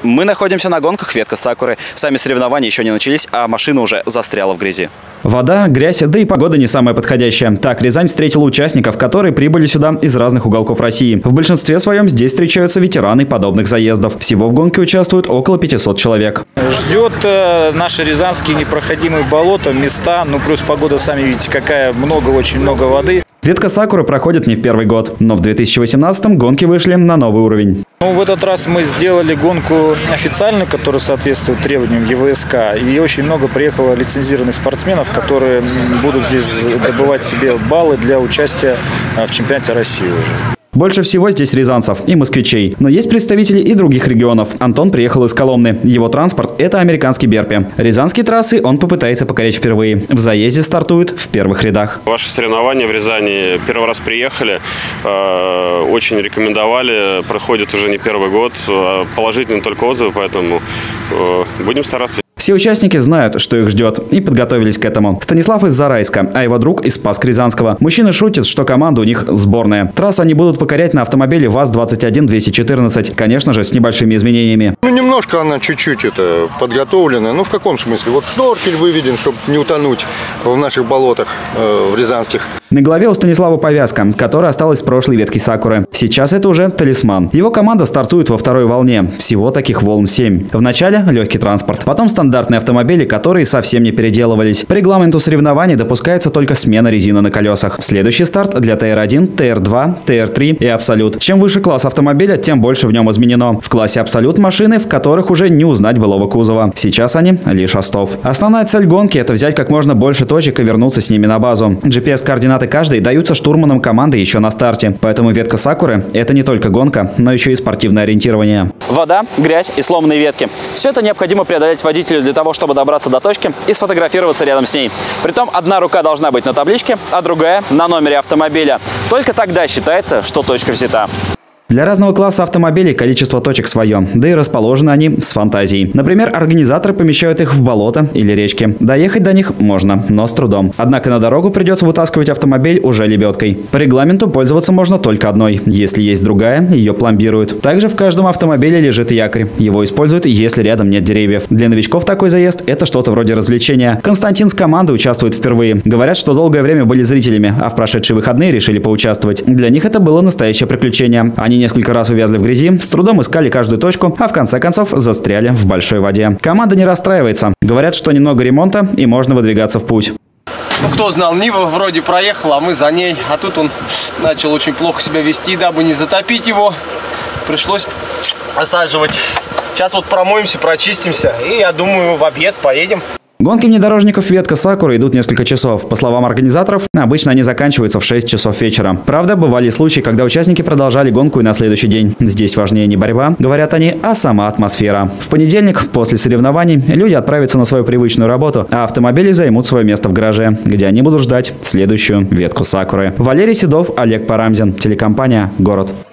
Мы находимся на гонках «Ветка Сакуры». Сами соревнования еще не начались, а машина уже застряла в грязи. Вода, грязь, да и погода не самая подходящая. Так Рязань встретила участников, которые прибыли сюда из разных уголков России. В большинстве своем здесь встречаются ветераны подобных заездов. Всего в гонке участвует около 500 человек. Ждет наши рязанские непроходимые болота, места. Ну плюс погода, сами видите, какая очень много воды. «Ветка Сакуры» проходит не в первый год, но в 2018-м гонки вышли на новый уровень. В этот раз мы сделали гонку официальную, которая соответствует требованиям ЕВСК. И очень много приехало лицензированных спортсменов, которые будут здесь добывать себе баллы для участия в чемпионате России уже. Больше всего здесь рязанцев и москвичей. Но есть представители и других регионов. Антон приехал из Коломны. Его транспорт – это американский Берпи. Рязанские трассы он попытается покорять впервые. В заезде стартует в первых рядах. Ваши соревнования в Рязани первый раз приехали. Очень рекомендовали. Проходит уже не первый год. Положительные только отзывы, поэтому будем стараться. Все участники знают, что их ждет, и подготовились к этому. Станислав из Зарайска, а его друг из Спасска-Рязанского. Мужчина шутит, что команда у них сборная. Трассу они будут покорять на автомобиле ВАЗ-21-214. Конечно же, с небольшими изменениями. Немножко она чуть-чуть подготовлена. В каком смысле? Вот сноркель выведен, чтобы не утонуть в наших болотах в рязанских. На голове у Станислава повязка, которая осталась с прошлой ветки Сакуры. Сейчас это уже талисман. Его команда стартует во второй волне. Всего таких волн 7. Вначале легкий транспорт, потом стандартные автомобили, которые совсем не переделывались. По регламенту соревнований допускается только смена резины на колесах. Следующий старт для ТР-1, ТР-2, ТР-3 и Абсолют. Чем выше класс автомобиля, тем больше в нем изменено. В классе Абсолют машины, в которых уже не узнать былого кузова. Сейчас они лишь остов. Основная цель гонки – это взять как можно больше точек и вернуться с ними на базу. GPS-координаты каждой даются штурманам команды еще на старте. Поэтому ветка Сакуры – это не только гонка, но еще и спортивное ориентирование. Вода, грязь и сломанные ветки – все это необходимо преодолеть водителю для того, чтобы добраться до точки и сфотографироваться рядом с ней. Притом одна рука должна быть на табличке, а другая на номере автомобиля. Только тогда считается, что точка взята. Для разного класса автомобилей количество точек свое, да и расположены они с фантазией. Например, организаторы помещают их в болото или речки. Доехать до них можно, но с трудом. Однако на дорогу придется вытаскивать автомобиль уже лебедкой. По регламенту пользоваться можно только одной. Если есть другая, ее пломбируют. Также в каждом автомобиле лежит якорь. Его используют, если рядом нет деревьев. Для новичков такой заезд – это что-то вроде развлечения. Константин с командой участвует впервые. Говорят, что долгое время были зрителями, а в прошедшие выходные решили поучаствовать. Для них это было настоящее приключение. Они несколько раз увязли в грязи, с трудом искали каждую точку, а в конце концов застряли в большой воде. Команда не расстраивается. Говорят, что немного ремонта и можно выдвигаться в путь. Кто знал, Нива вроде проехала, а мы за ней. А тут он начал очень плохо себя вести, дабы не затопить его. Пришлось осаживать. Сейчас вот промоемся, прочистимся и, я думаю, в объезд поедем. Гонки внедорожников «Ветка Сакуры» идут несколько часов. По словам организаторов, обычно они заканчиваются в 6 часов вечера. Правда, бывали случаи, когда участники продолжали гонку и на следующий день. Здесь важнее не борьба, говорят они, а сама атмосфера. В понедельник, после соревнований, люди отправятся на свою привычную работу, а автомобили займут свое место в гараже, где они будут ждать следующую «Ветку Сакуры». Валерий Седов, Олег Парамзин, телекомпания «Город».